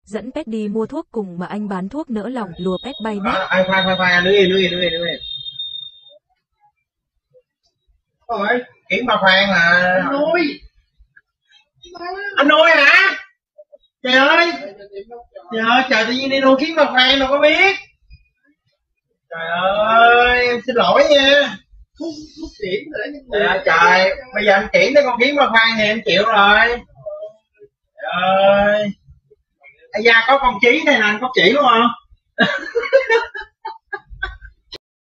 dẫn pet đi mua thuốc cùng mà anh bán thuốc nỡ lòng lùa pet bay mất. Khoan, đứng yên. Ôi, kiếm bà Phan là anh nuôi hả? Trời ơi, trời tự nhiên đi nuôi kiếm bà Phan đâu có biết. Trời ơi, em xin lỗi nha. Thuốc chuyển rồi. Trời, bây giờ anh chuyển tới con kiếm bà Phan thì em chịu rồi. Trời ơi. Da có con Chí này nè, anh có chỉ đúng không?